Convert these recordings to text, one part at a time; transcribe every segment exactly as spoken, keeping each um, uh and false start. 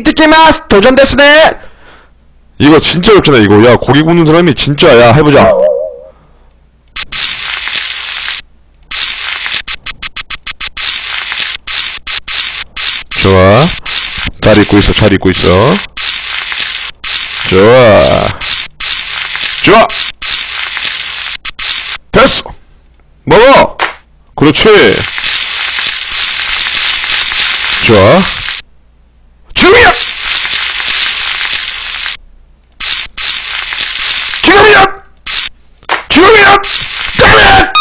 이뜨키마스 도전 데스네. 이거 진짜 어렵잖아 이거. 야 고기 굽는 사람이 진짜. 야 해보자. 좋아. 잘 입고 있어 잘 입고 있어. 좋아 좋아 됐어. 먹어. 그렇지. 좋아. 지금이야 지금이야 지금이야 지금이야.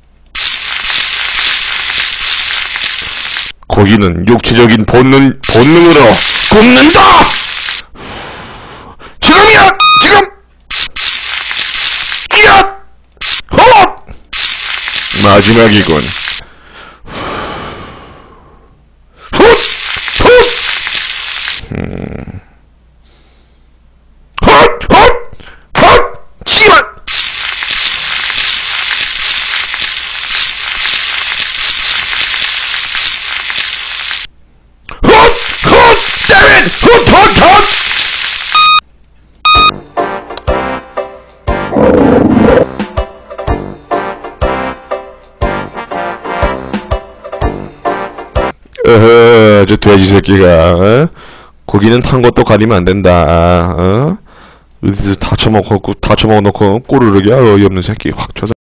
고기는 육체적인 본능, 본능으로 굽는다! 지금이야! 지금! 이야! 헛! 마지막이군. 헛! 헛! 음. 헛! 헛! 헛! 씨발! 어허, 저 돼지 새끼가, 어? 고기는 탄 것도 가리면 안 된다, 어? 어디서 다 처먹고, 다 처먹어놓고, 꼬르륵이야, 어이없는 새끼, 확 쳐서.